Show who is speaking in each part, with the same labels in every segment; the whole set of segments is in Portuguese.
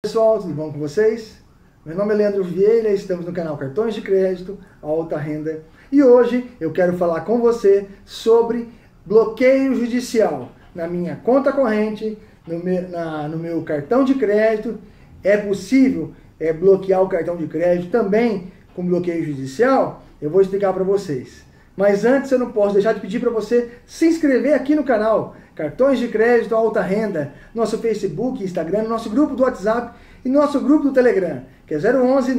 Speaker 1: Pessoal, tudo bom com vocês? Meu nome é Leandro Vieira, estamos no canal Cartões de Crédito, Alta Renda. E hoje eu quero falar com você sobre bloqueio judicial na minha conta corrente, no meu cartão de crédito. É possível bloquear o cartão de crédito também com bloqueio judicial? Eu vou explicar para vocês. Mas antes eu não posso deixar de pedir para você se inscrever aqui no canal Cartões de Crédito Alta Renda, nosso Facebook, Instagram, nosso grupo do WhatsApp e nosso grupo do Telegram, que é 011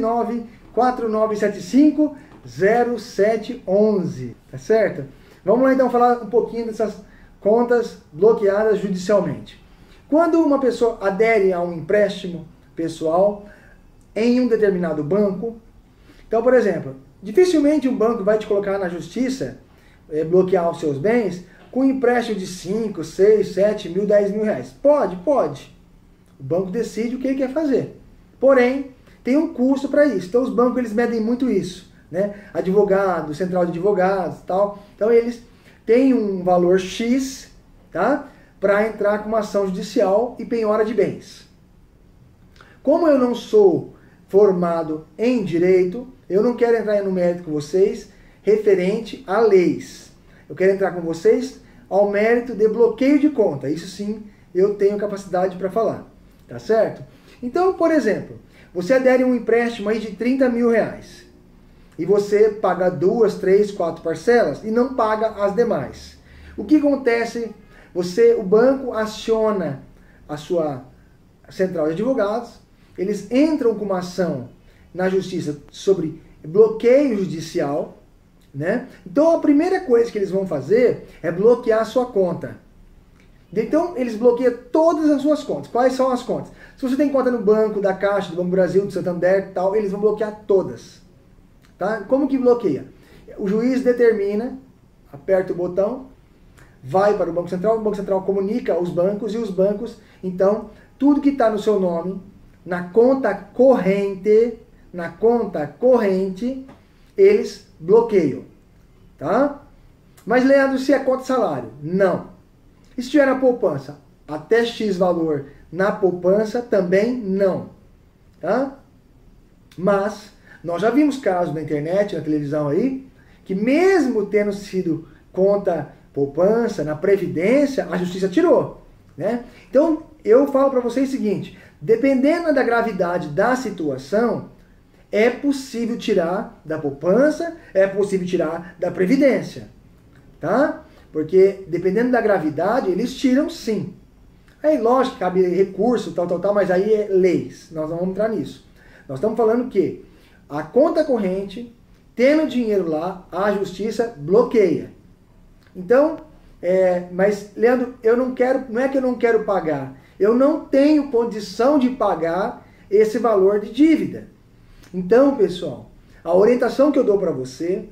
Speaker 1: 94975 0711, tá certo? Vamos lá então falar um pouquinho dessas contas bloqueadas judicialmente. Quando uma pessoa adere a um empréstimo pessoal em um determinado banco, então, por exemplo, dificilmente um banco vai te colocar na justiça, bloquear os seus bens, com um empréstimo de 5, 6, 7 mil, 10 mil reais. Pode. O banco decide o que ele quer fazer. Porém, tem um custo para isso. Então, os bancos eles medem muito isso, né? Advogado, central de advogados e tal. Então, eles têm um valor X, tá? Para entrar com uma ação judicial e penhora de bens. Como eu não sou formado em direito, eu não quero entrar no mérito com vocês referente a leis. Eu quero entrar com vocês ao mérito de bloqueio de conta. Isso sim, eu tenho capacidade para falar. Tá certo? Então, por exemplo, você adere a um empréstimo aí de 30 mil reais. E você paga 2, 3, 4 parcelas e não paga as demais. O que acontece? O banco aciona a sua central de advogados. Eles entram com uma ação na justiça sobre bloqueio judicial, né? Então a primeira coisa que eles vão fazer é bloquear a sua conta. Então eles bloqueiam todas as suas contas. Quais são as contas? Se você tem conta no banco, da Caixa, do Banco Brasil, do Santander e tal, eles vão bloquear todas. Tá? Como que bloqueia? O juiz determina, aperta o botão, vai para o Banco Central comunica aos bancos e os bancos, então, tudo que está no seu nome, na conta corrente, eles bloqueiam, tá? Mas, Leandro, se é conta salário? Não. E se tiver na poupança? Até X valor na poupança, também não, tá? Mas, nós já vimos casos na internet, na televisão aí, que mesmo tendo sido conta poupança, na Previdência, a Justiça tirou, né? Então, eu falo para vocês o seguinte, dependendo da gravidade da situação, é possível tirar da poupança, é possível tirar da Previdência, tá? Porque dependendo da gravidade, eles tiram sim. Aí, lógico, cabe recurso, tal, mas aí é leis, nós não vamos entrar nisso. Nós estamos falando que a conta corrente, tendo dinheiro lá, a Justiça bloqueia. Então, mas, Leandro, não é que eu não quero pagar, eu não tenho condição de pagar esse valor de dívida. Então, pessoal, a orientação que eu dou para você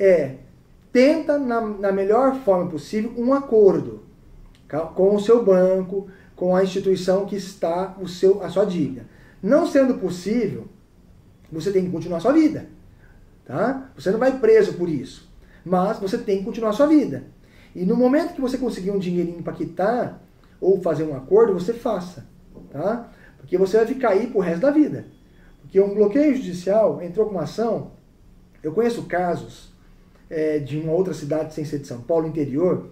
Speaker 1: tenta, na melhor forma possível, um acordo com o seu banco, com a instituição que está a sua dívida. Não sendo possível, você tem que continuar a sua vida. Tá? Você não vai preso por isso, mas você tem que continuar a sua vida. E no momento que você conseguir um dinheirinho para quitar, ou fazer um acordo, você faça. Tá? Porque você vai ficar aí pro resto da vida. Porque um bloqueio judicial entrou com uma ação. Eu conheço casos de uma outra cidade, sem ser de São Paulo, interior,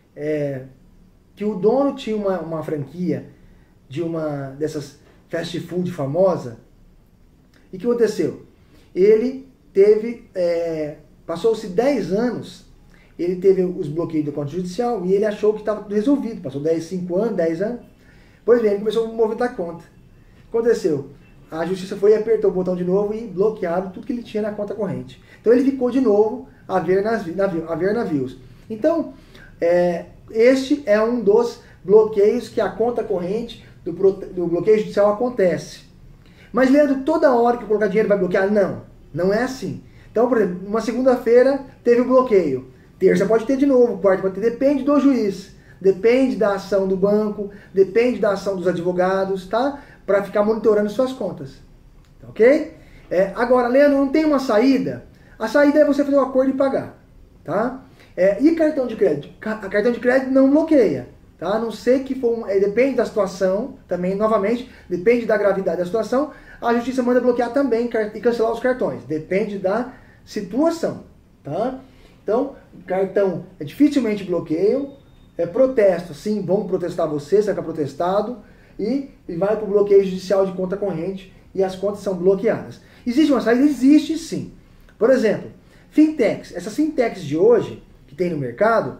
Speaker 1: que o dono tinha uma franquia de uma dessas fast food famosa. E o que aconteceu? Ele teve, passou-se 10 anos, ele teve os bloqueios do conta judicial e ele achou que estava tudo resolvido. Passou 5 anos, 10 anos. Pois bem, ele começou a movimentar a conta. O que aconteceu? A justiça foi e apertou o botão de novo e bloquearam tudo que ele tinha na conta corrente. Então ele ficou de novo a ver navios. Então, este é um dos bloqueios que a conta corrente do bloqueio judicial acontece. Mas, Leandro, toda hora que eu colocar dinheiro vai bloquear? Não é assim. Então, por exemplo, uma segunda-feira teve o bloqueio. Terça pode ter de novo, quarta pode ter, depende do juiz. Depende da ação do banco, depende da ação dos advogados, tá? Para ficar monitorando suas contas, ok? Agora, Leandro, não tem uma saída? A saída é você fazer um acordo e pagar, tá? E cartão de crédito? Cartão de crédito não bloqueia, tá? A não ser que for depende da situação, também, novamente, depende da gravidade da situação, a justiça manda bloquear também e cancelar os cartões. Depende da situação, tá? Então, cartão dificilmente bloqueiam, protesto, sim, vão protestar você, você vai ficar protestado, e vai para o bloqueio judicial de conta corrente e as contas são bloqueadas. Existe uma saída? Existe sim. Por exemplo, fintechs. Essas fintechs de hoje, que tem no mercado,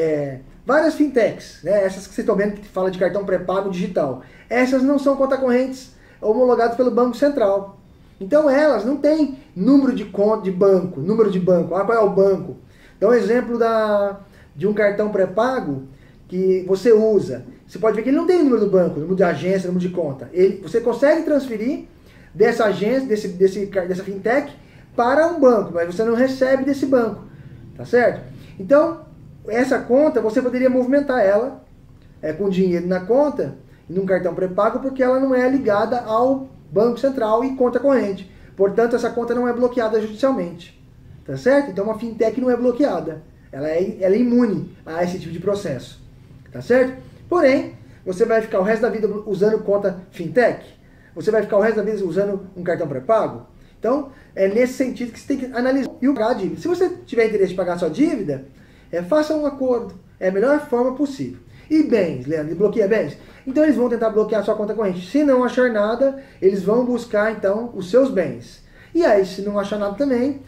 Speaker 1: várias fintechs, né, essas que vocês estão vendo que fala de cartão pré-pago digital, essas não são conta correntes homologadas pelo Banco Central. Então elas não têm número de conta de banco, qual é o banco? Dá um exemplo de um cartão pré-pago que você usa. Você pode ver que ele não tem número do banco, número de agência, número de conta. Você consegue transferir dessa agência, dessa fintech, para um banco, mas você não recebe desse banco, tá certo? Então, essa conta, você poderia movimentar ela com dinheiro na conta, num cartão pré-pago, porque ela não é ligada ao Banco Central e conta corrente. Portanto, essa conta não é bloqueada judicialmente, tá certo? Então, uma fintech não é bloqueada. Ela é imune a esse tipo de processo, tá certo? Porém, você vai ficar o resto da vida usando conta fintech? Você vai ficar o resto da vida usando um cartão pré-pago? Então, é nesse sentido que você tem que analisar e pagar a dívida. Se você tiver interesse de pagar a sua dívida, faça um acordo. É a melhor forma possível. E bens, Leandro, ele bloqueia bens? Então eles vão tentar bloquear a sua conta corrente. Se não achar nada, eles vão buscar então os seus bens. E aí, se não achar nada também,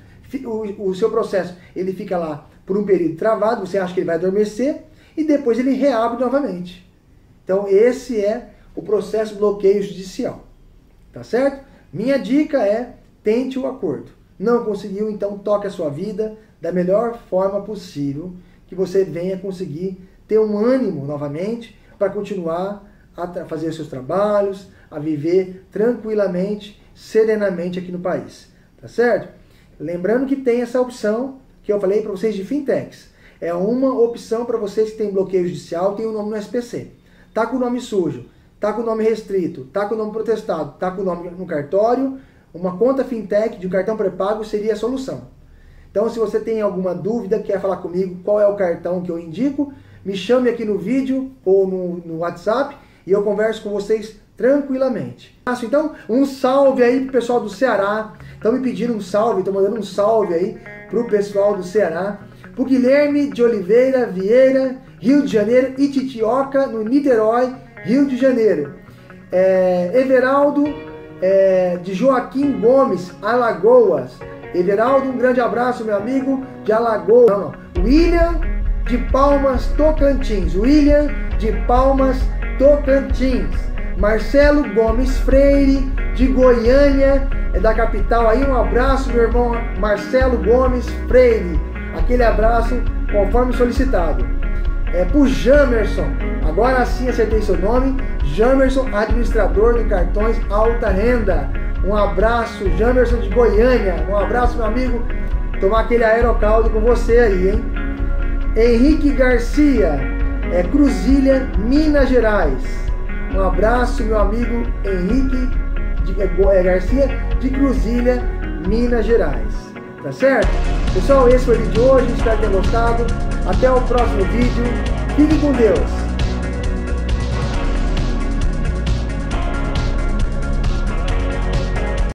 Speaker 1: o seu processo ele fica lá por um período travado, você acha que ele vai adormecer, e depois ele reabre novamente. Então esse é o processo de bloqueio judicial. Tá certo? Minha dica é, tente o acordo. Não conseguiu, então toque a sua vida da melhor forma possível, que você venha conseguir ter um ânimo novamente para continuar a fazer seus trabalhos, a viver tranquilamente, serenamente aqui no país. Tá certo? Lembrando que tem essa opção que eu falei para vocês de fintechs. É uma opção para vocês que tem bloqueio judicial, tem o nome no SPC. Tá com o nome sujo, tá com o nome restrito, tá com o nome protestado, tá com o nome no cartório, uma conta fintech de um cartão pré-pago seria a solução. Então, se você tem alguma dúvida, quer falar comigo qual é o cartão que eu indico, me chame aqui no vídeo ou no WhatsApp e eu converso com vocês tranquilamente. Então, um salve aí pro pessoal do Ceará. Estão me pedindo um salve, estão mandando um salve aí pro pessoal do Ceará. Pro Guilherme de Oliveira Vieira, Rio de Janeiro, Ititioca, no Niterói, Rio de Janeiro. Everaldo de Joaquim Gomes, Alagoas. Everaldo, um grande abraço, meu amigo, de Alagoas. William de Palmas, Tocantins. William de Palmas, Tocantins. Marcelo Gomes Freire, de Goiânia, da capital. Aí um abraço, meu irmão Marcelo Gomes Freire. Aquele abraço, conforme solicitado. Pro Jamerson, agora sim acertei seu nome, Jamerson, administrador de cartões alta renda. Um abraço, Jamerson de Goiânia. Um abraço, meu amigo. Tomar aquele aerocaldo com você aí, hein? Henrique Garcia, Cruzília, Minas Gerais. Um abraço, meu amigo Henrique Garcia de Cruzília, Minas Gerais. Tá certo? Pessoal, esse foi o vídeo de hoje. Espero que tenham gostado. Até o próximo vídeo. Fique com Deus.